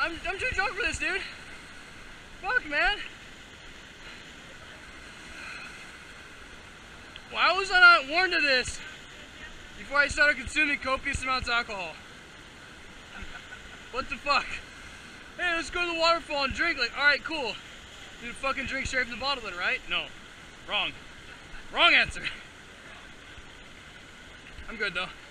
I'm too drunk for this, dude. Fuck, man. Why was I not warned of this before I started consuming copious amounts of alcohol? What the fuck? Hey, let's go to the waterfall and drink. Like, alright, cool. Dude, fucking drink straight from the bottle then, right? No. Wrong. Wrong answer. I'm good though.